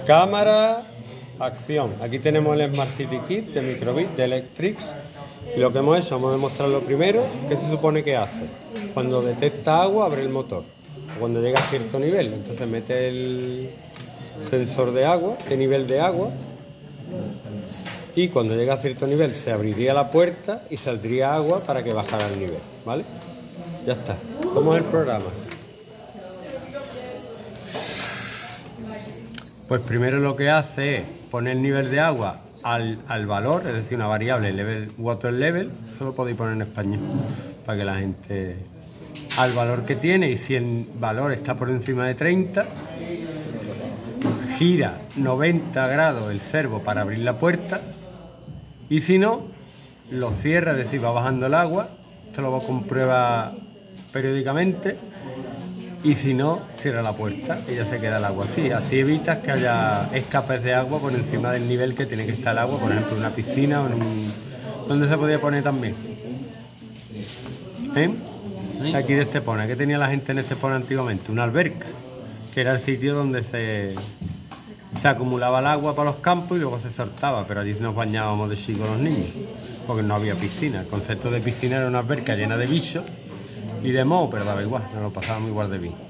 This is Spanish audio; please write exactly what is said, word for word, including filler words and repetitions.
Cámara, acción. Aquí tenemos el Smart City Kit de Microbit, de Electrix. Y lo que hemos hecho, vamos a demostrarlo primero. ¿Qué se supone que hace? Cuando detecta agua, abre el motor. Cuando llega a cierto nivel, entonces mete el sensor de agua, de nivel de agua. Y cuando llega a cierto nivel, se abriría la puerta y saldría agua para que bajara el nivel, ¿vale? Ya está. ¿Cómo es el programa? Pues primero lo que hace es poner el nivel de agua al, al valor, es decir, una variable, level, water level, eso lo podéis poner en español, para que la gente... al valor que tiene, y si el valor está por encima de treinta, gira noventa grados el servo para abrir la puerta, y si no, lo cierra, es decir, va bajando el agua, esto lo comprueba periódicamente, y si no, cierra la puerta y ya se queda el agua así. Así evitas que haya escapes de agua por encima del nivel que tiene que estar el agua, por ejemplo, en una piscina o en un... ¿Dónde se podía poner también? ¿Eh? Aquí de Estepona. ¿Qué tenía la gente en Estepona antiguamente? Una alberca, que era el sitio donde se, se acumulaba el agua para los campos y luego se soltaba, pero allí nos bañábamos de chicos los niños, porque no había piscina. El concepto de piscina era una alberca llena de bichos y de moho, pero daba igual, nos lo pasábamos igual de bien.